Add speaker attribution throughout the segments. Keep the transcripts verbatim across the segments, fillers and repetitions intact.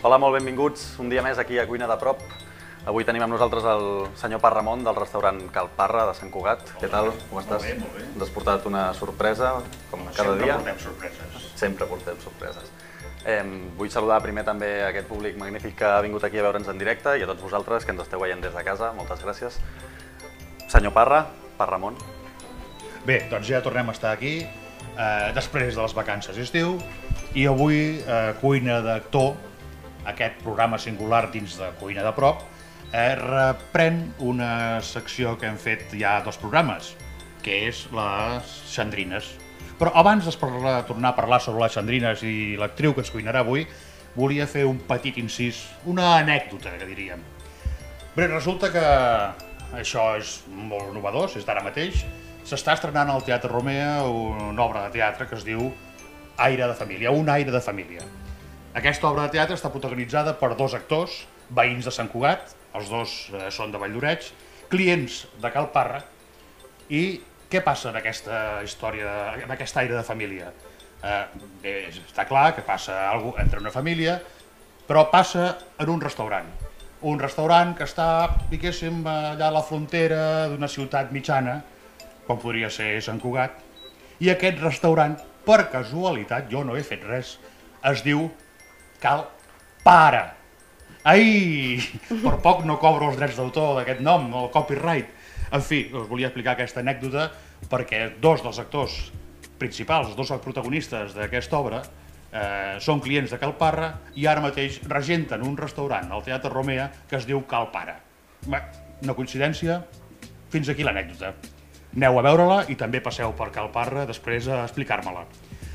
Speaker 1: Hola, molt benvinguts un dia més aquí a Cuina de Prop. Avui tenim amb nosaltres el senyor Parramon del restaurant Cal Parra de Sant Cugat. Què tal? Com estàs?
Speaker 2: Molt bé, molt bé.
Speaker 1: Ens has portat una sorpresa, com cada dia.
Speaker 2: Sempre portem sorpreses.
Speaker 1: Sempre portem sorpreses. Eh, vull saludar primer també a aquest públic magnífic que ha vingut aquí a veure'ns en directe i a tots vosaltres que ens esteu veient des de casa. Moltes gràcies. Senyor Parra, Parramon.
Speaker 2: Bé, doncs ja tornem a estar aquí, eh, després de les vacances d'estiu, i avui eh, Cuina d'Actor, aquest programa singular dins de Cuina de Prop, eh, reprèn una secció que hem fet ja dos programes, que és les xandrines. Però abans de parlar, tornar a parlar sobre les xandrines i l'actriu que ens cuinarà avui, volia fer un petit incís, una anècdota, que diríem. Bé, resulta que això és molt innovador, és d'ara mateix. S'està estrenant al Teatre Romea una obra de teatre que es diu Aire de família, un aire de família. Aquesta obra de teatre està protagonitzada per dos actors, veïns de Sant Cugat, els dos eh, són de Vall-d'Oreig, clients de Cal Parra. I què passa en aquesta història, en aquest aire de família? Eh, bé, està clar que passa alguna cosa entre una família, però passa en un restaurant. Un restaurant que està, diguéssim, allà a la frontera d'una ciutat mitjana, com podria ser Sant Cugat, i aquest restaurant, per casualitat, jo no he fet res, es diu Cal Para. Ai, per poc no cobro els drets d'autor d'aquest nom, el copyright. En fi, us volia explicar aquesta anècdota perquè dos dels actors principals, dos protagonistes d'aquesta obra, eh, són clients de Cal Parra i ara mateix regenten un restaurant al Teatre Romea que es diu Cal Para. Bé, una coincidència? Fins aquí l'anècdota. Aneu a veure-la i també passeu per Cal Parra després a explicar-me-la.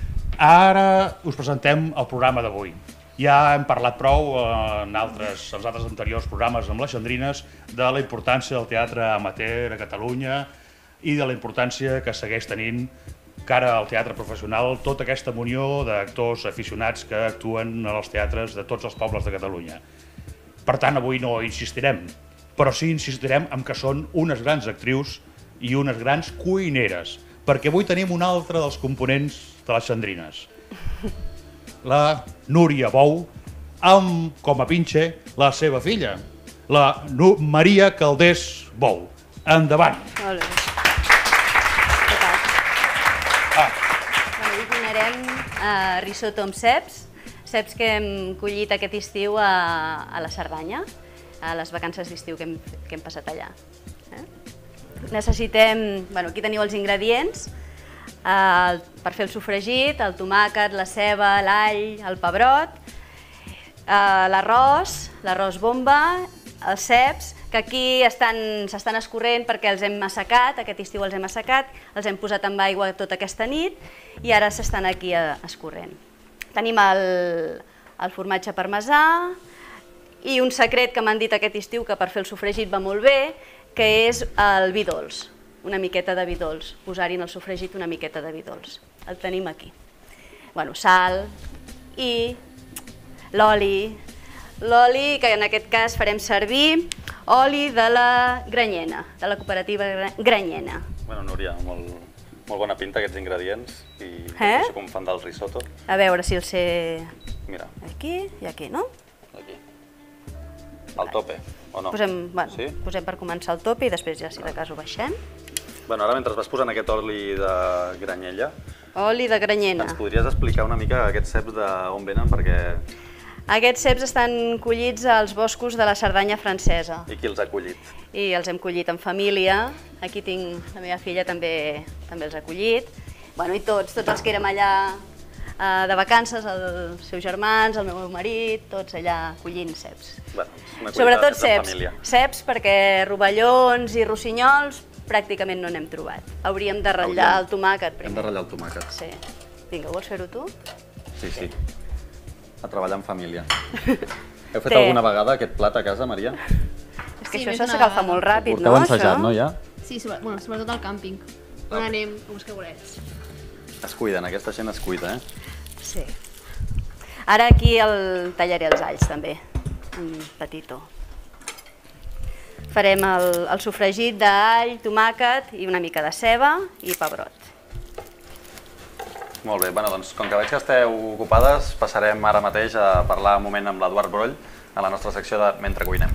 Speaker 2: Ara us presentem el programa d'avui. Ja hem parlat prou en altres, els altres anteriors programes amb les xandrines de la importància del teatre amateur a Catalunya i de la importància que segueix tenint cara al teatre professional tota aquesta munió d'actors aficionats que actuen als teatres de tots els pobles de Catalunya. Per tant, avui no insistirem, però sí insistirem en que són unes grans actrius i unes grans cuineres, perquè avui tenim un altre dels components de les xandrines. La Núria Bou, amb com a pinche la seva filla, la Maria Caldés Bou. Endavant!
Speaker 3: Molt bé. Què tal?
Speaker 2: Ah.
Speaker 3: Bueno, avui cuinarem uh, risotto amb ceps, ceps que hem collit aquest estiu a, a la Cerdanya, a les vacances d'estiu que, hem, que hem passat allà. Eh? Necessitem, bueno, aquí teniu els ingredients, El, per fer el sofregit, el tomàquet, la ceba, l'all, el pebrot, eh, l'arròs, l'arròs bomba, els ceps, que aquí s'estan escorrent perquè els hem assecat, aquest estiu els hem assecat, els hem posat amb aigua tota aquesta nit i ara s'estan aquí escorrent. Tenim el, el formatge parmesà i un secret que m'han dit aquest estiu que per fer el sofregit va molt bé, que és el vi dolç. Una miqueta de vi dolç, posar-hi en el sofregit una miqueta de vi dolç. El tenim aquí. Bueno, sal i l'oli. L'oli, que en aquest cas farem servir oli de la Granyena, de la cooperativa Granyena.
Speaker 1: Bueno, Núria, molt, molt bona pinta aquests ingredients i
Speaker 3: Eh?
Speaker 1: no sé com fan del risotto.
Speaker 3: A veure si el sé
Speaker 1: Mira,
Speaker 3: aquí i aquí, no?
Speaker 1: aquí. Al tope, o no?
Speaker 3: Posem, bueno,
Speaker 1: Sí?
Speaker 3: posem per començar el tope i després ja si de cas ho baixem.
Speaker 1: Bueno, ara mentre vas posant aquest oli de Granyella,
Speaker 3: Oli de Granyena.
Speaker 1: ens podries explicar una mica aquests ceps d'on venen, perquè...
Speaker 3: Aquests ceps estan collits als boscos de la Cerdanya francesa.
Speaker 1: I qui els ha collit?
Speaker 3: I els hem collit en família. Aquí tinc la meva filla, també també els ha collit. Bueno, i tots, tots els que érem allà eh, de vacances, els seus germans, el meu marit, tots allà collint ceps.
Speaker 1: Bueno, una
Speaker 3: Sobretot
Speaker 1: cuita en
Speaker 3: ceps.
Speaker 1: família.
Speaker 3: Ceps perquè rovellons i rossinyols pràcticament no n'hem trobat. Hauríem de ratllar
Speaker 1: Hauríem.
Speaker 3: el tomàquet
Speaker 1: Hem
Speaker 3: primer.
Speaker 1: de ratllar el tomàquet.
Speaker 3: Sí. Vinga, vols fer-ho tu?
Speaker 1: Sí, sí. A treballar en família. Heu fet
Speaker 3: Té.
Speaker 1: alguna vegada aquest plat a casa, Maria?
Speaker 3: És que
Speaker 4: Sí,
Speaker 3: això
Speaker 4: més
Speaker 3: s'ha
Speaker 4: d'una
Speaker 3: s'agafa
Speaker 4: vegada.
Speaker 3: molt ràpid, no?
Speaker 1: Porteu ensajat,
Speaker 3: això?
Speaker 1: no, ja?
Speaker 4: Sí, sobre, bueno, sobretot al càmping, on anem amb els cabolets.
Speaker 1: Es cuiden, aquesta gent es cuida, eh?
Speaker 3: Sí. Ara aquí el tallaré els alls també, un petitó. Farem el, el sofregit d'all, tomàquet i una mica de ceba i pebrot.
Speaker 1: Molt bé, bueno, doncs com que veig que esteu ocupades, passarem ara mateix a parlar un moment amb l'Eduard Broll a la nostra secció de Mentre Cuinem.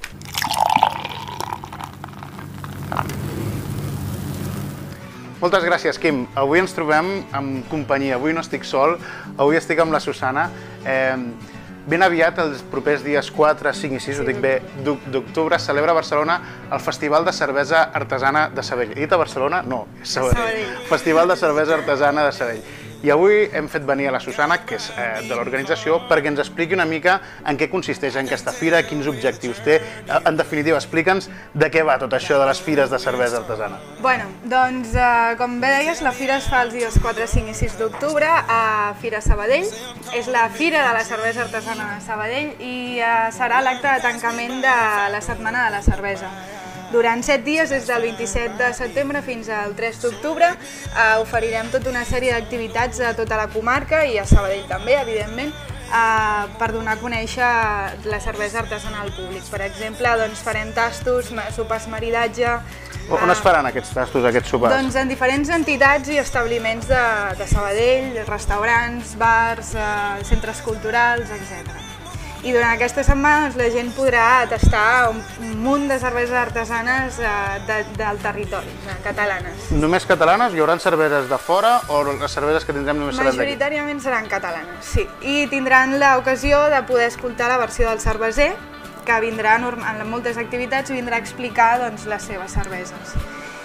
Speaker 5: Moltes gràcies, Quim. Avui ens trobem amb companyia. Avui no estic sol, avui estic amb la Susana. Eh, ben aviat, els propers dies quatre, cinc i sis, ho dic bé, d'octubre, celebra a Barcelona el Festival de Cervesa Artesana de Sabadell. He dit a Barcelona? No, és Sabadell. Festival de Cervesa Artesana de Sabadell. I avui hem fet venir a la Susana, que és eh, de l'organització, perquè ens expliqui una mica en què consisteix aquesta fira, quins objectius té. En definitiva, explica'ns de què va tot això de les fires de cervesa artesana.
Speaker 6: Bueno, doncs, eh, com bé deies, la fira es fa els dies quatre, cinc i sis d'octubre a Fira Sabadell. És la fira de la cervesa artesana de Sabadell i eh, serà l'acte de tancament de la Setmana de la Cervesa. Durant set dies, des del vint-i-set de setembre fins al tres d'octubre, eh, oferirem tota una sèrie d'activitats a tota la comarca i a Sabadell també, evidentment, eh, per donar a conèixer la cervesa artesana al públic. Per exemple, doncs, farem tastos, sopars maridatge...
Speaker 5: Eh, On es faran aquests tastos, aquests sopars?
Speaker 6: Doncs en diferents entitats i establiments de, de Sabadell, restaurants, bars, eh, centres culturals, etcètera. I durant aquesta setmana doncs, la gent podrà tastar un munt de cerveses artesanes eh, de, del territori, eh, catalanes.
Speaker 5: Només catalanes? Hi haurà cerveses de fora o les cerveses que tindrem només seran d'aquí?
Speaker 6: Majoritàriament seran catalanes, sí. I tindran l'ocasió de poder escoltar la versió del cerveser, que vindrà en moltes activitats i vindrà a explicar doncs, les seves cerveses.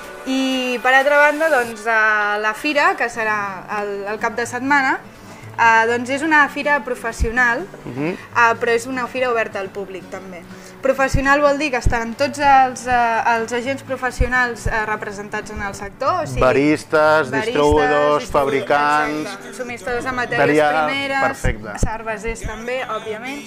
Speaker 6: I per altra banda, doncs, la fira, que serà el, el cap de setmana, Uh, doncs és una fira professional, uh-huh. uh, però és una fira oberta al públic també. Professional vol dir que estaran tots els, uh, els agents professionals uh, representats en el sector, o sigui,
Speaker 5: baristes, baristes distribuïdors, fabricants,
Speaker 6: exacte, subministradors de matèries primeres, perfecte. Cervesers també, òbviament.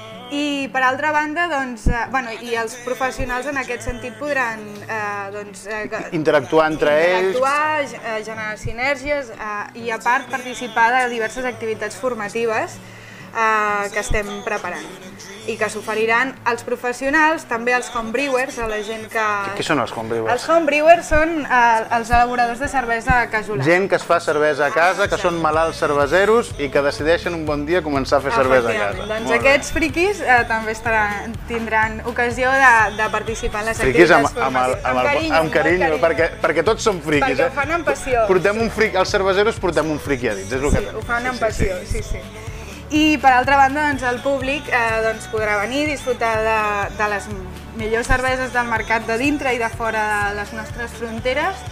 Speaker 6: I per altra banda, doncs, eh, bueno, i els professionals en aquest sentit podran eh, doncs, eh,
Speaker 5: interactuar entre
Speaker 6: interactuar,
Speaker 5: ells,
Speaker 6: eh, generar sinergies eh, i a part participar de diverses activitats formatives eh, que estem preparant i que s'oferiran als professionals, també als homebrewers, a la gent que...
Speaker 5: Què són els homebrewers?
Speaker 6: Els homebrewers són eh, els elaboradors de cervesa casolana.
Speaker 5: Gent que es fa cervesa a casa, que són malalts cerveseros i que decideixen un bon dia començar a fer cervesa a casa.
Speaker 6: Doncs aquests friquis eh, també estaran, tindran ocasió de, de participar en les
Speaker 5: friquis
Speaker 6: activitats
Speaker 5: amb, amb, el, amb, el,
Speaker 6: carinyo,
Speaker 5: amb carinyo, carinyo. Perquè, perquè tots som friquis.
Speaker 6: Perquè ho fan amb passió.
Speaker 5: Portem un fric, els cerveseros portem un friqui a dins, és el
Speaker 6: sí,
Speaker 5: que tenim.
Speaker 6: Ho fan amb passió, sí, sí. sí. I per altra banda, doncs, el públic eh, doncs, podrà venir, disfrutar de, de les millors cerveses del mercat de dintre i de fora de les nostres fronteres,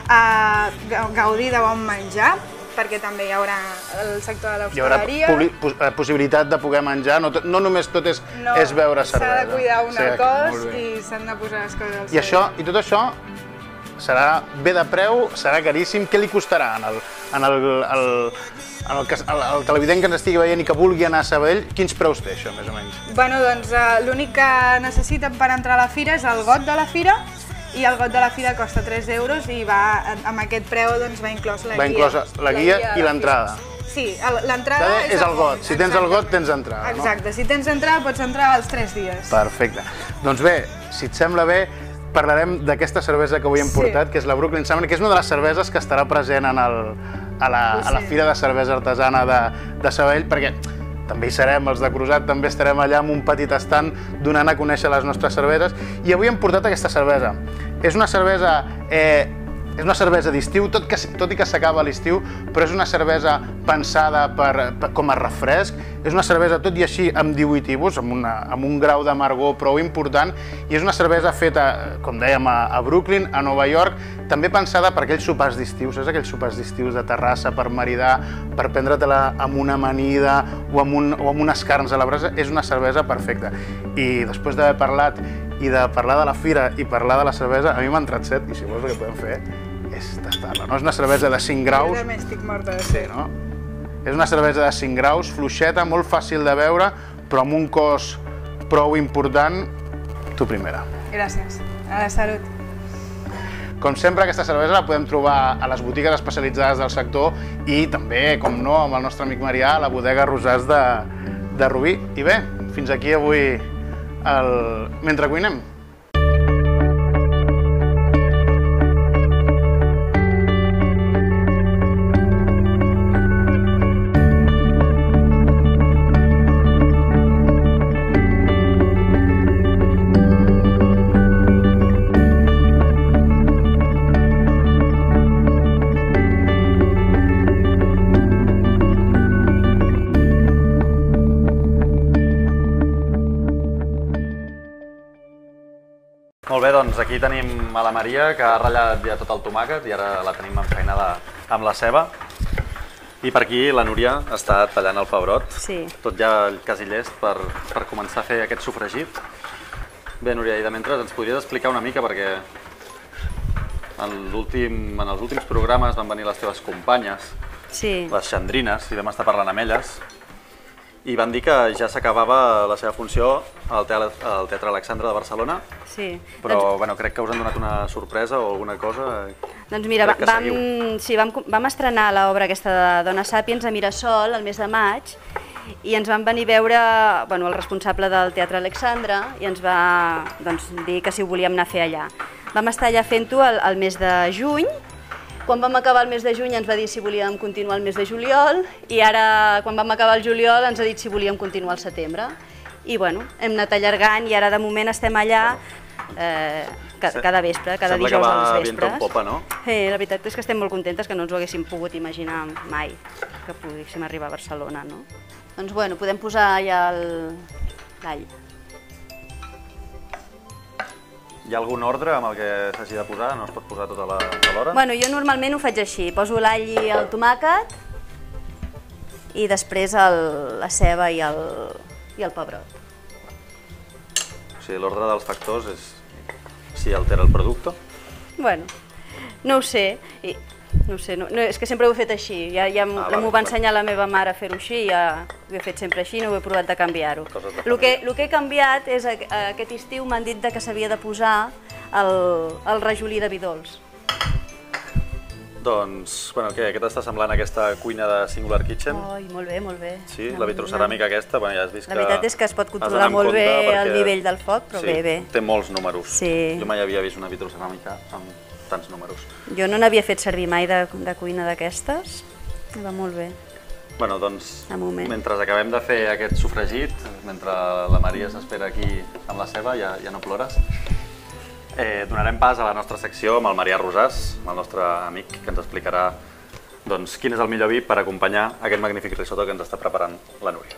Speaker 6: eh, gaudir de bon menjar, perquè també hi haurà el sector de l'hostaleria.
Speaker 5: Hi haurà possibilitat de poder menjar, no, no només tot és,
Speaker 6: no,
Speaker 5: és beure cervesa.
Speaker 6: S'ha de cuidar un
Speaker 5: sí,
Speaker 6: cos i s'han de posar les coses al
Speaker 5: I, això, I tot això serà bé de preu, serà caríssim. Què li costarà en el, en el, el, en el, el, el televident que ens estigui veient i que vulgui anar a Sabadell? Quins preus té això, més o menys?
Speaker 6: Bueno, doncs eh, l'únic que necessiten per entrar a la fira és el got de la fira, i el got de la fira costa tres euros i va, amb aquest preu doncs, va inclòs la
Speaker 5: va
Speaker 6: guia.
Speaker 5: inclosa la guia i l'entrada.
Speaker 6: Sí, l'entrada és,
Speaker 5: és el got. Si tens el got, tens entrada.
Speaker 6: Exacte, no? Si tens entrada pots entrar als tres dies.
Speaker 5: Perfecte. Doncs bé, si et sembla bé, parlarem d'aquesta cervesa que avui hem portat, sí. que és la Brooklyn Summer, que és una de les cerveses que estarà present en el, a, la, sí. a la Fira de Cervesa Artesana de, de Sabadell, perquè també hi serem, els de Crusat, també estarem allà amb un petit estand donant a conèixer les nostres cerveses. I avui hem portat aquesta cervesa. És una cervesa... Eh, És una cervesa d'estiu, tot, que, tot i que s'acaba l'estiu, però és una cervesa pensada per, per, com a refresc. És una cervesa, tot i així, amb divuitius, amb, una, amb un grau d'amargor prou important, i és una cervesa feta, com dèiem, a, a Brooklyn, a Nova York, també pensada per aquells sopars d'estiu, saps? Aquells sopars d'estius de terrassa per maridar, per prendre-te-la amb una amanida o amb, un, o amb unes carns a la brasa. És una cervesa perfecta. I després d'haver parlat i de parlar de la fira i parlar de la cervesa, a mi m'ha entrat set, i si vols el que podem fer és tastar-la, no? És una cervesa de cinc graus.
Speaker 6: Jo també estic morta de
Speaker 5: set. Sí, no? És una cervesa de cinc graus, fluixeta, molt fàcil de beure, però amb un cos prou important. Tu primera.
Speaker 6: Gràcies. A la salut.
Speaker 5: Com sempre, aquesta cervesa la podem trobar a les botigues especialitzades del sector i també, com no, amb el nostre amic Marià, a la bodega Rosats de, de Rubí. I bé, fins aquí avui el Mentre Cuinem.
Speaker 1: Molt bé, doncs aquí tenim a la Maria, que ha ratllat ja tot el tomàquet i ara la tenim enfeinada amb la ceba. I per aquí la Núria està tallant el pebrot,
Speaker 3: Sí.
Speaker 1: tot ja quasi llest per, per començar a fer aquest sofregit. Bé, Núria, i de mentre ens podries explicar una mica, perquè en, l'últim, en els últims programes van venir les teves companyes,
Speaker 3: Sí.
Speaker 1: les xandrines, i vam estar parlant amb elles, i van dir que ja s'acabava la seva funció al Teatre, al Teatre Alexandre de Barcelona,
Speaker 3: Sí.
Speaker 1: però
Speaker 3: Doncs,
Speaker 1: bueno, crec que us han donat una sorpresa o alguna cosa.
Speaker 3: doncs mira,
Speaker 1: crec que
Speaker 3: vam,
Speaker 1: seguiu.
Speaker 3: sí, vam, vam estrenar l'obra aquesta de Dona Sàpiens a Mirasol el mes de maig i ens van venir a veure bueno, el responsable del Teatre Alexandre i ens va doncs, dir que si ho volíem anar a fer allà. Vam estar allà fent-ho el, el mes de juny. Quan vam acabar el mes de juny ens va dir si volíem continuar el mes de juliol i ara, quan vam acabar el juliol, ens ha dit si volíem continuar el setembre. I bueno, hem anat allargant i ara de moment estem allà eh, cada vespre, cada
Speaker 1: Sembla
Speaker 3: dijous
Speaker 1: que
Speaker 3: a
Speaker 1: va
Speaker 3: les
Speaker 1: viento en
Speaker 3: vespres.
Speaker 1: popa, no?
Speaker 3: Sí, la veritat és que estem molt contentes, que no ens ho haguéssim pogut imaginar mai, que poguéssim arribar a Barcelona, no? Doncs bueno, podem posar ja el- l'all.
Speaker 1: Hi ha algun ordre amb el que s'hagi de posar? No es pot posar tot a la- a l'hora?
Speaker 3: Bueno, jo normalment ho faig així, poso l'all i el tomàquet i després el, la ceba i el, i el pebrot.
Speaker 1: O sigui, l'ordre dels factors és si altera el producte.
Speaker 3: Bueno, no ho sé, i, no ho sé, no, no, és que sempre ho he fet així, ja, ja m'ho
Speaker 1: Ah,
Speaker 3: ah,
Speaker 1: vale,
Speaker 3: va
Speaker 1: vale.
Speaker 3: ensenyar la meva mare a fer-ho així, ja ho he fet sempre així, no ho he provat de canviar-ho.
Speaker 1: Coses de
Speaker 3: El que,
Speaker 1: família.
Speaker 3: el que he canviat és que aquest estiu m'han dit de que s'havia de posar el, el rajolí de vi dolç.
Speaker 1: Doncs, bueno, què, què t'està semblant aquesta cuina de Singular Kitchen?
Speaker 3: Ai, molt bé, molt bé.
Speaker 1: Sí,
Speaker 3: Una-
Speaker 1: la vitroceràmica aquesta, bueno, ja has vist
Speaker 3: La
Speaker 1: que...
Speaker 3: veritat és que es pot
Speaker 1: has
Speaker 3: controlar
Speaker 1: d'anar amb
Speaker 3: molt bé
Speaker 1: compte
Speaker 3: el
Speaker 1: perquè-
Speaker 3: nivell del foc, però
Speaker 1: sí,
Speaker 3: bé, bé.
Speaker 1: té molts números.
Speaker 3: Sí.
Speaker 1: Jo mai havia vist una vitroceràmica amb tants números.
Speaker 3: Jo no n'havia fet servir mai de, de cuina d'aquestes, va molt bé.
Speaker 1: Bueno, doncs,
Speaker 3: De moment.
Speaker 1: mentre acabem de fer aquest sofregit, mentre la Maria s'espera aquí amb la ceba, ja, ja no plores, eh, donarem pas a la nostra secció amb el Marià Rosàs, amb el nostre amic, que ens explicarà doncs, quin és el millor vi per acompanyar aquest magnífic risotto que ens està preparant la Núria.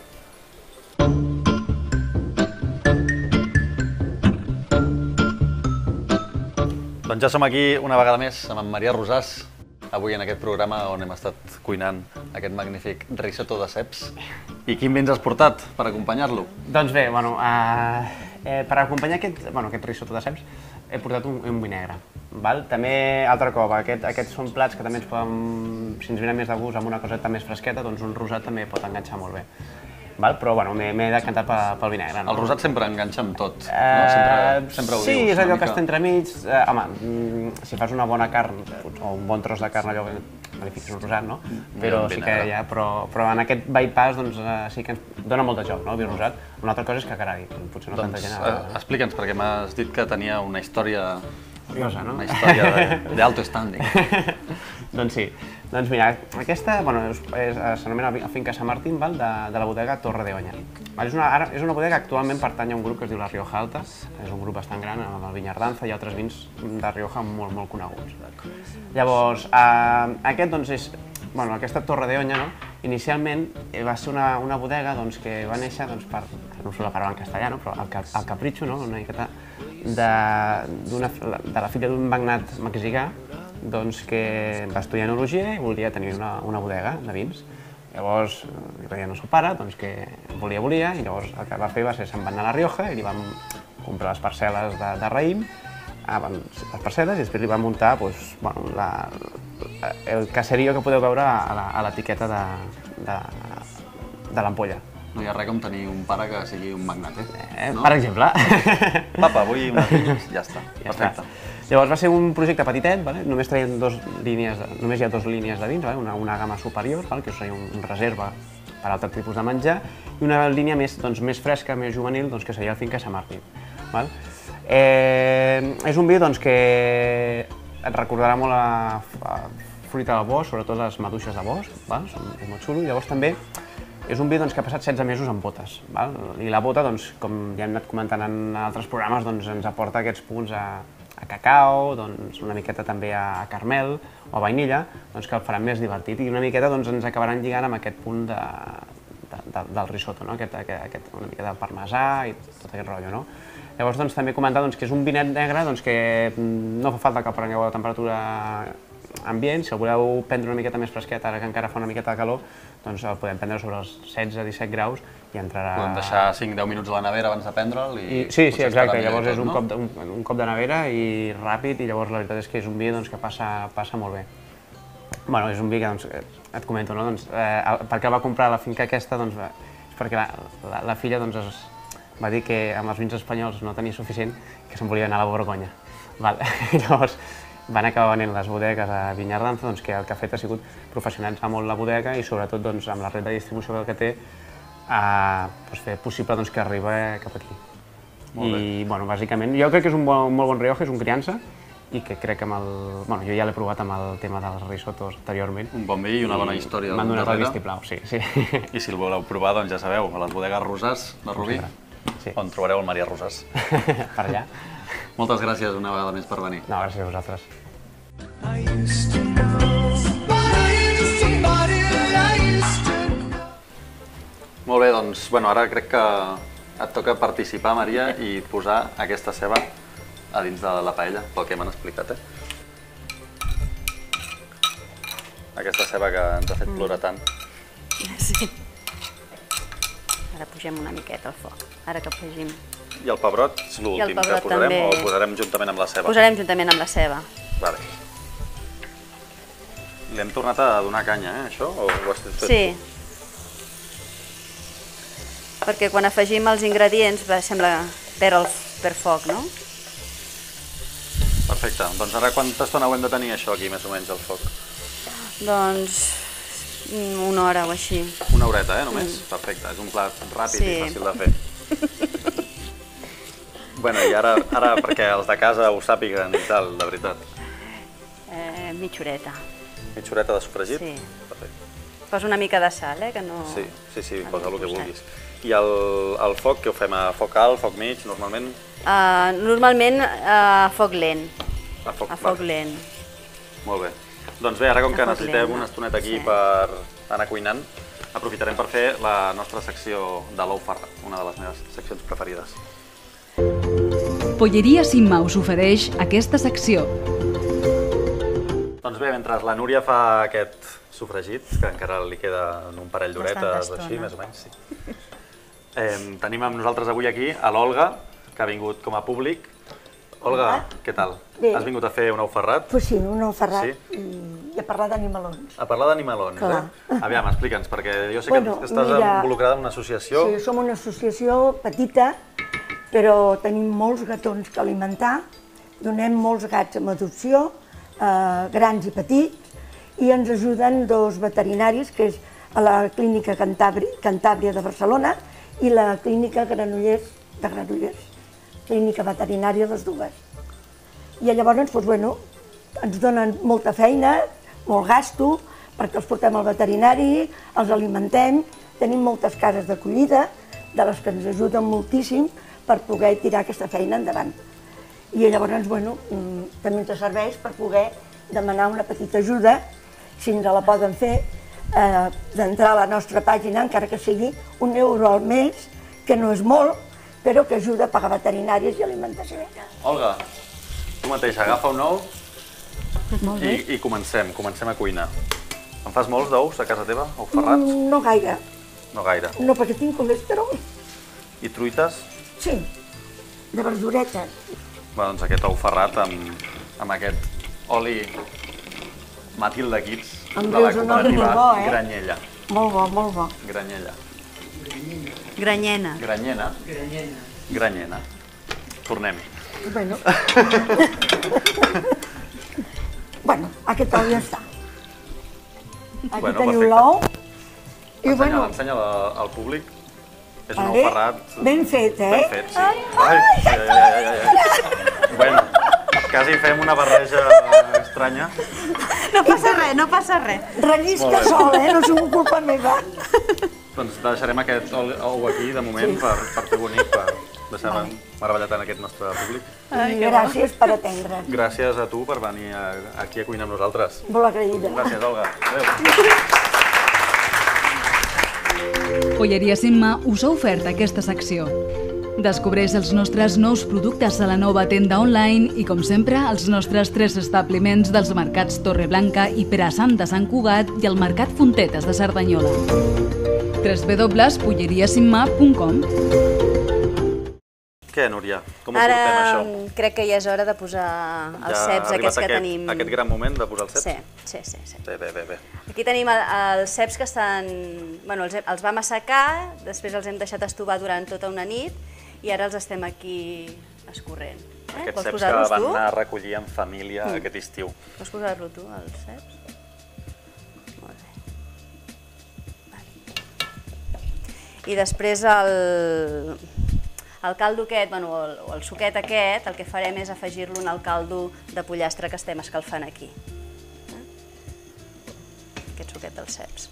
Speaker 1: Doncs ja som aquí una vegada més amb en Marià Rosàs, avui en aquest programa on hem estat cuinant aquest magnífic risotto de ceps. I quin vins has portat per acompanyar-lo?
Speaker 7: Doncs bé, bueno, eh, eh, per acompanyar aquest, bueno, aquest risotto de ceps he portat un, un vi negre. Val? També, altre cop, aquest, aquests són plats que també ens poden, si ens venen més de gust amb una coseta més fresqueta, doncs un rosat també pot enganxar molt bé. Val? Però bueno, m'he decantat pel, pel vi negre. No?
Speaker 1: El rosat sempre enganxa amb tot, no?
Speaker 7: Eh,
Speaker 1: Sempre, sempre ho
Speaker 7: sí,
Speaker 1: dius.
Speaker 7: és allò
Speaker 1: una
Speaker 7: que
Speaker 1: mica.
Speaker 7: està entremig. Eh, home, mm, si fas una bona carn o un bon tros de carn, allò que no li fiquis un rosat, no? Però
Speaker 1: un vi
Speaker 7: sí que
Speaker 1: negre.
Speaker 7: ja, però, però en aquest bypass doncs, eh, sí que ens dona molt de joc, no? El vi rosat. Una altra cosa és que agradi, potser no tanta
Speaker 1: Doncs
Speaker 7: gent
Speaker 1: eh,
Speaker 7: agrada.
Speaker 1: explica'ns, perquè m'has dit que tenia una història,
Speaker 7: Curiosa, no?
Speaker 1: una història de- d'alto standing.
Speaker 7: Doncs sí. Doncs mira, aquesta bueno, és, és, s'anomena Finca Sant Martín, val? De, de la bodega Torre de Oña. Val? És, una, ara, és una bodega que actualment pertany a un grup que es diu La Rioja Alta, és un grup bastant gran, amb el Vinyardanza i altres vins de Rioja molt, molt coneguts. Llavors, eh, aquest doncs és, bueno, aquesta Torre de Oña, no? Inicialment eh, va ser una, una bodega doncs, que va néixer doncs, per, no sé la paraula en castellà, no? Però el, cap- el capritxo, no? Una miqueta de, d'una, de la filla d'un magnat mexicà doncs, que va estudiar enologia i volia tenir una, una bodega de vins. Llavors, li va dir al seu pare doncs, que volia, volia, i llavors el que va fer va ser se'n va anar a La Rioja i li vam comprar les parcel·les de, de raïm, ah, van, les parcel·les, i després li van muntar doncs, bueno, la, el caserío que podeu veure a la- a l'etiqueta de, de, de l'ampolla.
Speaker 1: No hi ha res com tenir un pare que sigui un magnat, eh?
Speaker 7: Eh,
Speaker 1: No?
Speaker 7: Per exemple.
Speaker 1: Papa, vull unes vinyes, ja està,
Speaker 7: Ja
Speaker 1: perfecte.
Speaker 7: està. Llavors va ser un projecte petitet, vale? Només traien dos línies, de, només hi ha dues línies de vins, vale? una, una gamma superior, vale? Que seria un, un reserva per altre tipus de menjar, i una línia més, doncs, més fresca, més juvenil, doncs, que seria el Finca Sant Martín. Vale? Eh, és un vi doncs, que et recordarà molt a, a fruita del bosc, sobretot les maduixes de bosc, vale? Són, és molt xulo. Llavors també és un vi doncs, que ha passat setze mesos en botes. Val? I la bota, doncs, com ja hem anat comentant en altres programes, doncs, ens aporta aquests punts a, a cacau, doncs, una miqueta també a caramel o a vainilla, doncs, que el faran més divertit i una miqueta doncs, ens acabaran lligant amb aquest punt de, de, de, del risotto, no? aquest, aquest, aquest, una mica de parmesà i tot aquest rotllo. No? Llavors, doncs, també comentar doncs, que és un vinet negre doncs, que no fa falta que el prengueu a temperatura ambient. Si el voleu prendre una miqueta més fresquet, ara que encara fa una miqueta de calor, doncs el podem prendre sobre els setze a disset graus i entrarà...
Speaker 1: Podem deixar cinc deu minuts a la nevera abans de prendre'l i...
Speaker 7: Sí, sí, exacte. Llavors és un cop, de, un, un cop de nevera i ràpid, i llavors la veritat és que és un vi doncs, que passa, passa molt bé. Bueno, és un vi que, doncs, et comento, no? Doncs, eh, per què va comprar la finca aquesta? Doncs, és perquè la, la, la filla doncs, es, va dir que amb els vins espanyols no tenia suficient, que se'n volia anar a la Borgonya. Val. Llavors van acabar venent les bodegues a Vinyardanza, doncs, que el que ha fet ha sigut professionalitzar molt la bodega i sobretot doncs, amb la red de distribució que té a doncs, fer possible doncs, que arribi cap aquí. I bueno, bàsicament jo crec que és un bon, molt bon Rioja, és un criança, i que crec que amb el... Bueno, jo ja l'he provat amb el tema dels risotos anteriorment.
Speaker 1: Un bon vi i una bona història.
Speaker 7: M'han donat el vistiplau, sí, sí.
Speaker 1: I si el voleu provar, doncs ja sabeu, a les bodegues Rosàs de Rubí, sí. On trobareu el Maria Rosàs.
Speaker 7: Per allà.
Speaker 1: Moltes gràcies una vegada més per venir.
Speaker 7: No, gràcies a vosaltres.
Speaker 1: Molt bé, doncs, bueno, ara crec que et toca participar, Maria, i posar aquesta ceba a dins de la paella, pel que m'han explicat, eh? Aquesta ceba que ens ha fet plorar tant.
Speaker 3: Sí. Ara pugem una miqueta al foc, ara que afegim.
Speaker 1: I el pebrot és l'últim que posarem o el posarem juntament amb la ceba?
Speaker 3: Posarem juntament amb la ceba.
Speaker 1: Vale. Li hem tornat a donar canya, eh, això? O ho has fet?
Speaker 3: Sí. Perquè quan afegim els ingredients sembla per el per foc, no?
Speaker 1: Perfecte. Doncs ara quanta estona ho hem de tenir això aquí, més o menys, al foc?
Speaker 3: Doncs una hora o així.
Speaker 1: Una horeta, eh, només? Mm. Perfecte. És un plat ràpid sí. I fàcil de fer. Bueno, i ara, ara perquè els de casa ho sàpiguen i tal, de veritat.
Speaker 3: Eh, mitja horeta.
Speaker 1: Mitja horeta de sofregit?
Speaker 3: Sí.
Speaker 1: Perfecte.
Speaker 3: Posa una mica de sal, eh, que no...
Speaker 1: Sí, sí, sí, posa el que vulguis. I el, el foc, què ho fem? A foc alt, foc mig, normalment?
Speaker 3: Uh, normalment a foc lent.
Speaker 1: A foc,
Speaker 3: a foc lent.
Speaker 1: Molt bé. Doncs bé, ara com que necessitem una estoneta aquí sí. per anar cuinant, aprofitarem per fer la nostra secció de l'ou ferrat, una de les meves seccions preferides.
Speaker 8: Polleria Simma us ofereix aquesta secció.
Speaker 1: Doncs bé, mentre la Núria fa aquest sofregit, que encara li queda un parell d'horetes o així, més o menys, sí. Eh, tenim amb nosaltres avui aquí a l'Olga, que ha vingut com a públic. Olga, ah, què tal? Bé. Has vingut a fer un ou ferrat?
Speaker 9: Pues sí, un ou ferrat
Speaker 1: sí?
Speaker 9: i, i a parlar d'animalons.
Speaker 1: A parlar d'animalons, eh? Aviam, explica'ns, perquè jo sé bueno, que estàs mira, involucrada en una associació.
Speaker 9: Sí, som una associació petita, però tenim molts gatons que alimentar, donem molts gats amb adopció, eh, grans i petits, i ens ajuden dos veterinaris, que és a la Clínica Cantàbria, Cantàbria de Barcelona i la Clínica Granollers de Granollers, clínica veterinària les dues. I llavors doncs, bueno, ens donen molta feina, molt gasto, perquè els portem al veterinari, els alimentem, tenim moltes cases d'acollida, de les que ens ajuden moltíssim per poder tirar aquesta feina endavant. I llavors, bueno, també ens serveix per poder demanar una petita ajuda, si ens la poden fer, eh, d'entrar a la nostra pàgina, encara que sigui un euro al mes, que no és molt, però que ajuda a pagar veterinàries i alimentació.
Speaker 1: Olga, tu mateix agafa un ou i, i comencem, comencem a cuinar. En fas molts d'ous a casa teva, ous ferrats?
Speaker 9: No gaire.
Speaker 1: No gaire.
Speaker 9: No, perquè tinc colesterol.
Speaker 1: I truites?
Speaker 9: Sí, de verduretes.
Speaker 1: Bé, doncs aquest ou ferrat amb, amb aquest oli Matilda Kids de la cooperativa
Speaker 9: bo, eh?
Speaker 1: Granyella.
Speaker 9: Molt bo, molt bo.
Speaker 1: Granyella.
Speaker 3: Granyena.
Speaker 1: Granyena?
Speaker 10: Granyena.
Speaker 1: Granyena. Tornem-hi.
Speaker 9: Bueno. Bueno, aquest ou ja està. Aquí
Speaker 1: bueno,
Speaker 9: teniu l'ou.
Speaker 1: Ensenya-la ensenya al públic. És un ou ferrat...
Speaker 9: Ben fet, eh?
Speaker 1: Ben fet, sí. Ai, ai, ai, ai, ai. Bueno, quasi fem una barreja estranya.
Speaker 3: No passa res, no passa res.
Speaker 9: Rellisca sol, eh? No és culpa meva.
Speaker 1: Doncs deixarem aquest ou aquí, de moment, per, per fer bonic, per deixar meravellar tant aquest nostre públic.
Speaker 9: Ai, gràcies per atendre'ns.
Speaker 1: Gràcies a tu per venir a, aquí a cuinar amb nosaltres.
Speaker 9: Molt agraïda.
Speaker 1: Gràcies, Olga. Adéu.
Speaker 8: Polleria Simma us ha ofert aquesta secció. Descobreix els nostres nous productes a la nova tenda online i, com sempre, els nostres tres establiments dels mercats Torreblanca i Perassant de Sant Cugat i el Mercat Fontetes de Cerdanyola. w w w punt polleria simma punt com.
Speaker 1: Què, Núria? Com ho portem, això?
Speaker 3: Ara crec que ja és hora de posar els ceps aquests que tenim.
Speaker 1: Ja ha arribat aquest gran moment de posar els ceps?
Speaker 3: Sí, sí, sí.
Speaker 1: Bé, bé, bé, bé.
Speaker 3: Aquí tenim els ceps que estan... Bueno, els vam assecar, després els hem deixat estovar durant tota una nit i ara els estem aquí escorrent.
Speaker 1: Aquests ceps que van anar a recollir en família aquest estiu.
Speaker 3: Vols posar-lo tu, els ceps? Molt bé. I després el... El caldo aquest, bueno, o el suquet aquest, el que farem és afegir-lo en el caldo de pollastre que estem escalfant aquí. Aquest suquet dels ceps.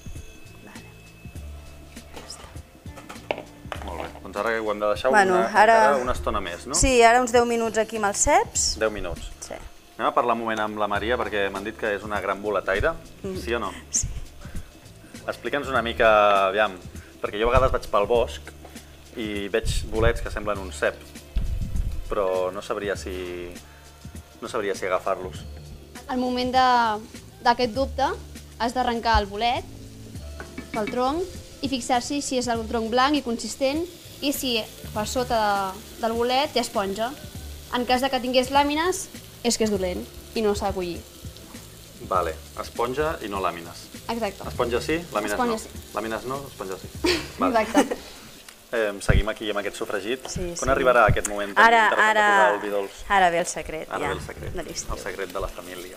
Speaker 1: Molt bé, doncs ara ho hem de deixar una estona més, no?
Speaker 3: Sí, ara uns deu minuts aquí amb els ceps.
Speaker 1: deu minuts.
Speaker 3: Sí.
Speaker 1: Anem a parlar un moment amb la Maria perquè m'han dit que és una gran boletaire, sí o no?
Speaker 3: Sí.
Speaker 1: Explica'ns una mica, aviam, perquè jo a vegades vaig pel bosc i veig bolets que semblen un cep, però no sabria si, no sabria si agafar-los.
Speaker 4: Al moment d'aquest dubte has d'arrencar el bolet pel tronc i fixar-s'hi si és el tronc blanc i consistent i si per sota del bolet té esponja. En cas que tingués làmines és que és dolent i no s'ha de collir.
Speaker 1: Vale, esponja i no làmines.
Speaker 4: Exacte.
Speaker 1: Esponja sí, làmines no. Làmines no, esponja sí. Exacte. Seguim aquí amb aquest sofregit. Quan arribarà aquest moment de posar el vi dolç?
Speaker 3: Ara ve el secret, ja.
Speaker 1: Ara ve el secret, el secret de la família.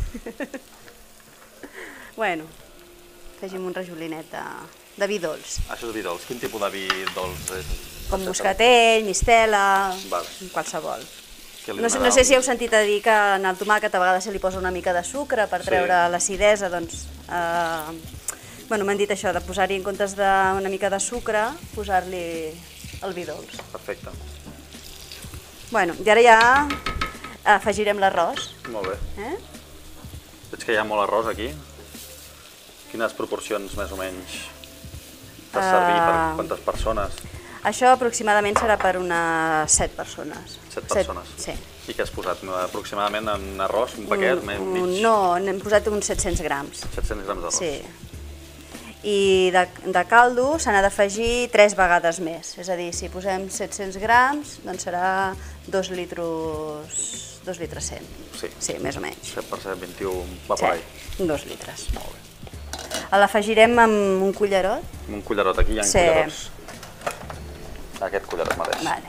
Speaker 3: Bueno, afegim un rajolinet de vi dolç.
Speaker 1: Això és vi dolç. Quin tipus de vi dolç és?
Speaker 3: Com moscatell, mistela, qualsevol. No sé si heu sentit a dir que en el tomàquet a vegades se li posa una mica de sucre per treure l'acidesa, doncs... Bueno, m'han dit això, de posar-hi en comptes d'una mica de sucre, posar-li el vi dolç.
Speaker 1: Perfecte.
Speaker 3: Bueno, i ara ja afegirem l'arròs.
Speaker 1: Molt bé. Veig que hi ha molt arròs aquí. Quines proporcions més o menys per servir per quantes persones?
Speaker 3: Això aproximadament serà per unes set persones.
Speaker 1: Set persones?
Speaker 3: Sí.
Speaker 1: I què has posat? Aproximadament en arròs, un paquet, mig?
Speaker 3: No, n'hem posat uns set-cents grams.
Speaker 1: set-cents grams d'arròs.
Speaker 3: Sí. I de caldo se n'ha d'afegir tres vegades més. És a dir, si posem set-cents grams, doncs serà dos litres... dos litres cent.
Speaker 1: Sí.
Speaker 3: Sí, més o menys.
Speaker 1: set per set, vint-i-u, va per ahí.
Speaker 3: Sí, dos litres. Molt bé. L'afegirem amb un cullerot.
Speaker 1: Amb un cullerot, aquí hi ha cullerots. Aquest cullerot mateix.
Speaker 3: Vale.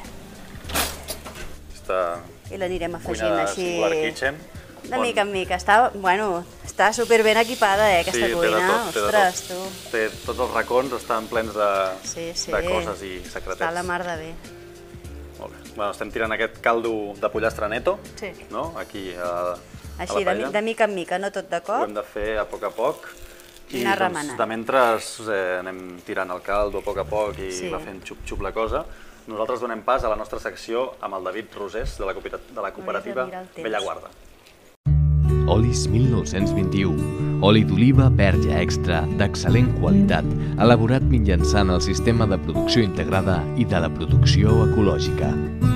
Speaker 3: I l'anirem afegint així...
Speaker 1: Cuina de Singular Kitchen.
Speaker 3: De mica en mica. Està, bueno, està superben equipada, eh, aquesta cuina. Ostres, tu.
Speaker 1: Té tots els racons, estan plens de coses i secretets.
Speaker 3: Està la mar de bé.
Speaker 1: Molt bé. Bueno, estem tirant aquest caldo de pollastre neto, no? Aquí a la paella.
Speaker 3: Així, de mica en mica, no tot de cop.
Speaker 1: Ho hem de fer a poc a poc.
Speaker 3: I anar remenant.
Speaker 1: De mentre anem tirant el caldo a poc a poc i va fent xup-xup la cosa. Nosaltres donem pas a la nostra secció amb el David Rosés, de la cooperativa Bellaguarda.
Speaker 10: Olis mil nou-cents vint-i-u. Oli d'oliva verge extra d'excel·lent qualitat, elaborat mitjançant el sistema de producció integrada i de la producció ecològica.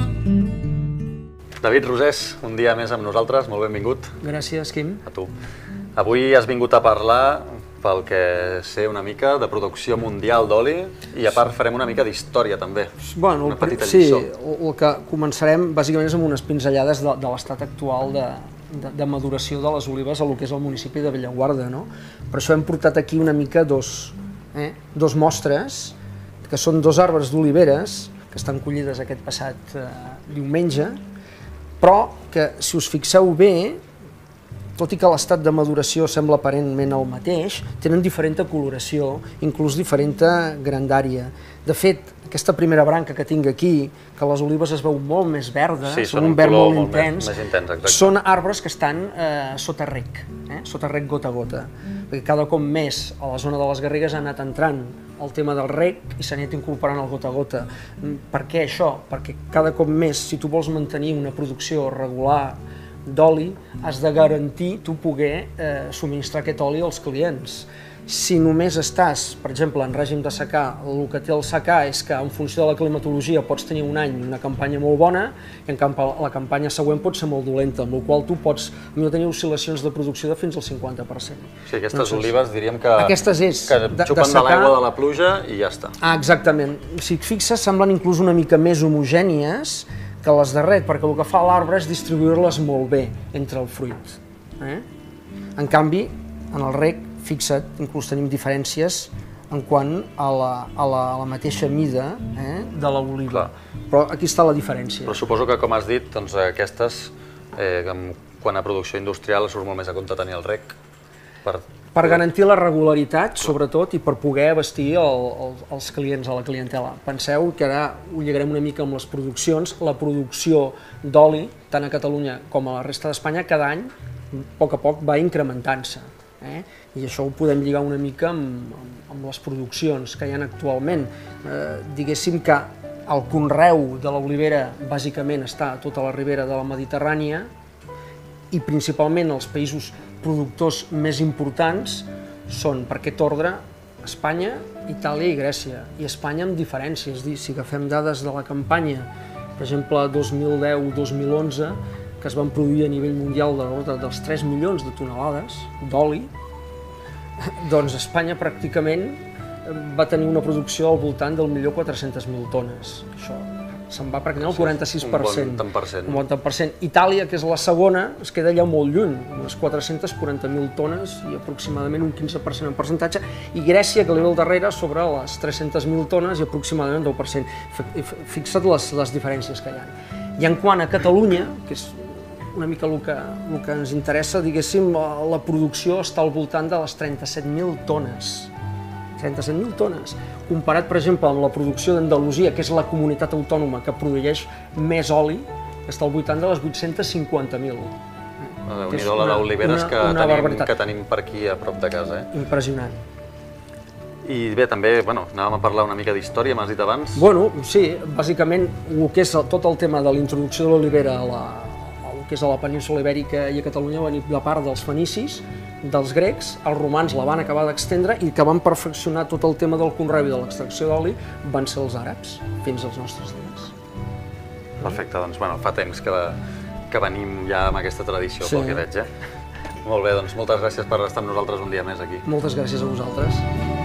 Speaker 1: David Rosés, un dia més amb nosaltres, molt benvingut.
Speaker 11: Gràcies, Quim.
Speaker 1: A tu. Avui has vingut a parlar, pel que sé una mica, de producció mundial d'oli i a part farem una mica d'història també, una petita lliçó.
Speaker 11: Sí, el que començarem bàsicament és amb unes pinzellades de l'estat actual de de maduració de les olives a lo que és el municipi de Bellaguarda, no? Per això hem portat aquí una mica dos mostres, que són dos arbres d'oliveres, que estan collides aquest passat diumenge, però que, si us fixeu bé, tot i que l'estat de maduració sembla aparentment el mateix, tenen diferent coloració, inclús diferent grandària. De fet, aquesta primera branca que tinc aquí, que les olives es veu molt més verdes, són un verd molt intens, són arbres que estan sota rec, sota rec gota a gota. Perquè cada cop més a la zona de les Garrigues ha anat entrant el tema del rec i s'ha anat incorporant el gota a gota. Per què això? Perquè cada cop més, si tu vols mantenir una producció regular d'oli, has de garantir tu poder subministrar aquest oli als clients. Si només estàs, per exemple, en règim de secà, el que té el secà és que en funció de la climatologia pots tenir un any una campanya molt bona i en canvi la campanya següent pot ser molt dolenta, amb la qual tu pots no tenir oscil·lacions de producció de fins al cinquanta per cent.
Speaker 1: Sí, aquestes olives diríem que,
Speaker 11: aquestes és,
Speaker 1: que
Speaker 11: de,
Speaker 1: xupen de,
Speaker 11: de
Speaker 1: l'aigua de la pluja i ja està.
Speaker 11: Ah, exactament. Si et fixes, semblen inclús una mica més homogènies que les de rec, perquè el que fa l'arbre és distribuir-les molt bé entre el fruit. Eh? En canvi, en el rec, fixa't, inclús tenim diferències en quant a la, a la, a la mateixa mida eh, de l'oliva. Però aquí està la diferència.
Speaker 1: Però suposo que, com has dit, doncs, aquestes, eh, quan a producció industrial surt molt més a compte tenir el rec. Per,
Speaker 11: per garantir la regularitat, sobretot, i per poder abastir el, el, els clients, a la clientela. Penseu que ara ho lligarem una mica amb les produccions. La producció d'oli, tant a Catalunya com a la resta d'Espanya, cada any, a poc a poc, va incrementant-se. Eh? I això ho podem lligar una mica amb, amb, amb les produccions que hi ha actualment. Eh, diguéssim que el conreu de l'olivera bàsicament està a tota la ribera de la Mediterrània i principalment els països productors més importants són, per aquest ordre, Espanya, Itàlia i Grècia. I Espanya amb diferències. Si agafem dades de la campanya, per exemple, dos mil deu dos mil onze, que es van produir a nivell mundial de l'ordre dels tres milions de tonelades d'oli, doncs Espanya pràcticament va tenir una producció al voltant del milió quatre-centes mil tones. Això se'n va pràcticament al quaranta-sis per cent.
Speaker 1: Un bon tant per cent.
Speaker 11: Un bon tant per cent. Itàlia, que és la segona, es queda allà molt lluny, unes quatre-centes quaranta mil tones i aproximadament un quinze per cent en percentatge, i Grècia, que li ve al darrere, sobre les tres-centes mil tones i aproximadament un deu per cent. Fixa't les, les diferències que hi ha. I en quant a Catalunya, que és una mica el que, el que ens interessa, diguéssim, la producció està al voltant de les trenta-set mil tones. trenta-set mil tones. Comparat, per exemple, amb la producció d'Andalusia, que és la comunitat autònoma que produeix més oli, està al voltant de les vuit-cents cinquanta mil.
Speaker 1: Déu-n'hi-do la d'oliveres que, que tenim per aquí a prop de casa. Eh?
Speaker 11: Impressionant.
Speaker 1: I bé, també, bueno, anàvem a parlar una mica d'història, m'has dit abans.
Speaker 11: Bueno, sí, bàsicament, el que és tot el tema de la introducció de l'olivera a la que és a la península Ibèrica i a Catalunya va venir de part dels fenicis, dels grecs, els romans la van acabar d'extendre i que van perfeccionar tot el tema del conreu i de l'extracció d'oli van ser els àrabs, fins als nostres dies.
Speaker 1: Perfecte, doncs bueno, fa temps que, que venim ja amb aquesta tradició,
Speaker 11: sí.
Speaker 1: Pel que veig, eh? Molt bé, doncs moltes gràcies per estar amb nosaltres un dia més aquí.
Speaker 11: Moltes gràcies a vosaltres.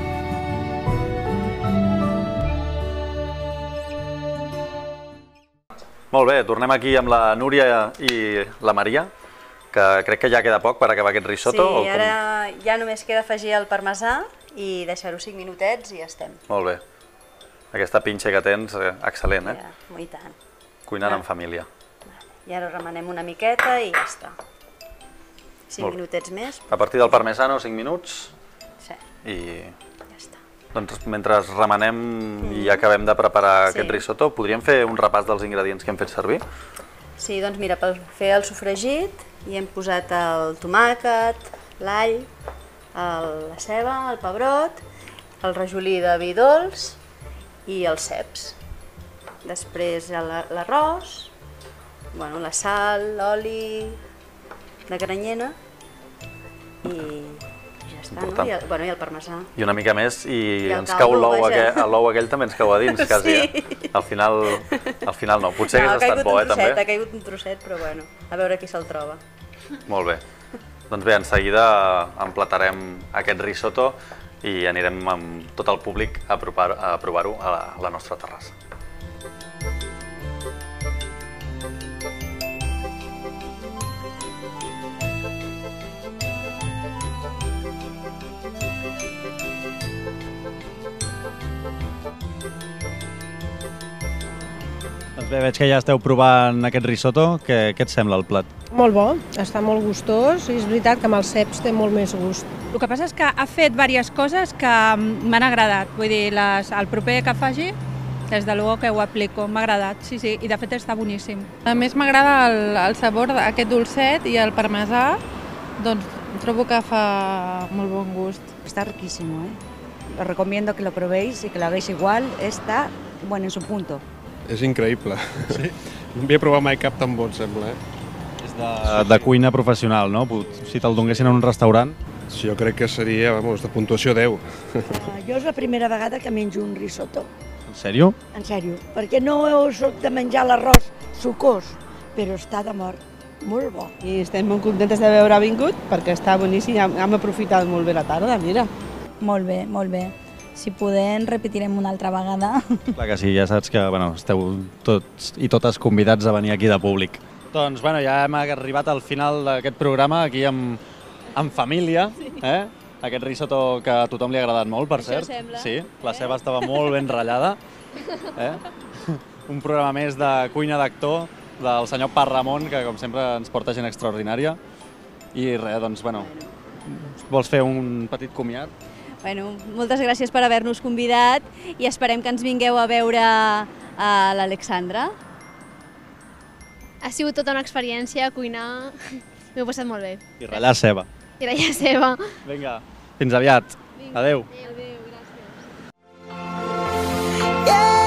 Speaker 1: Molt bé, tornem aquí amb la Núria i la Maria, que crec que ja queda poc per acabar aquest risotto.
Speaker 3: Sí, ara ja només queda afegir el parmesà i deixar-ho cinc minutets i ja estem.
Speaker 1: Molt bé. Aquesta pinxa que tens, excel·lent, eh?
Speaker 3: Ja, i tant.
Speaker 1: Cuinant en família.
Speaker 3: I ara remenem una miqueta i ja està. cinc minutets més.
Speaker 1: A partir del parmesano, cinc minuts.
Speaker 3: Sí.
Speaker 1: I... Doncs mentre remenem i acabem de preparar aquest risotto, podríem fer un repàs dels ingredients que hem fet servir?
Speaker 3: Sí, doncs mira, per fer el sofregit hi hem posat el tomàquet, l'all, la ceba, el pebrot, el rajolí de vi dolç i els ceps. Després l'arròs, bueno, la sal, l'oli de granyena i... No? I, el, bueno, i el parmesà.
Speaker 1: I una mica més i, I ens cau l'ou aquell, l'ou aquell també ens cau a dins, quasi. Sí. Eh? Al final, al final no, potser no, hagués estat bo, eh, també.
Speaker 3: Ha caigut un trosset, però bueno, a veure qui se'l troba.
Speaker 1: Molt bé. Doncs bé, en seguida emplatarem aquest risotto i anirem amb tot el públic a provar-ho a la, a la nostra terrassa.
Speaker 12: Bé, veig que ja esteu provant aquest risotto. Què, què et sembla el plat?
Speaker 13: Molt bo, està molt gustós i és veritat que amb els ceps té molt més gust.
Speaker 14: El que passa és que ha fet diverses coses que m'han agradat. Vull dir, les, el proper que faci, des de luego que ho aplico, m'ha agradat, sí, sí, i de fet està boníssim.
Speaker 15: A més m'agrada el, el sabor d'aquest dolcet i el parmesà, doncs trobo que fa molt bon gust.
Speaker 16: Está riquísimo, ¿eh? Os recomiendo que lo probéis y que lo hagáis igual, está, bueno, en su punto.
Speaker 17: És increïble. Sí? No havia provat mai cap tan bon, sembla. Eh?
Speaker 12: És de, de cuina professional, no? Si te'l donguessin en un restaurant?
Speaker 17: jo crec que seria, vamos, de puntuació deu.
Speaker 9: Jo és la primera vegada que menjo un risotto.
Speaker 12: En sèrio?
Speaker 9: En sèrio, perquè no soc de menjar l'arròs sucós, però està de mort. Molt bo.
Speaker 18: I estem molt contentes d'haver vingut perquè està boníssim, hem aprofitat molt bé la tarda, mira.
Speaker 19: Molt bé, molt bé. Si podem, repetirem una altra vegada.
Speaker 12: Clar que sí, ja saps que bueno, esteu tots i totes convidats a venir aquí de públic. Doncs bueno, ja hem arribat al final d'aquest programa, aquí amb, amb família. Eh? Aquest risotto que a tothom li ha agradat molt, per cert.
Speaker 3: Això sembla.
Speaker 12: Sí, la ceba estava molt ben ratllada. Eh? Un programa més de cuina d'actor, del senyor Parramon, que com sempre ens porta gent extraordinària. I res, doncs, bueno, vols fer un petit comiat?
Speaker 3: Bueno, moltes gràcies per haver-nos convidat i esperem que ens vingueu a veure a l'Alexandra.
Speaker 20: Ha sigut tota una experiència, cuinar, m'ho he passat molt bé.
Speaker 12: I ratllar ceba.
Speaker 20: I ratllar ceba.
Speaker 12: Vinga, fins aviat. Adeu.
Speaker 20: Adeu, gràcies.
Speaker 21: Yeah.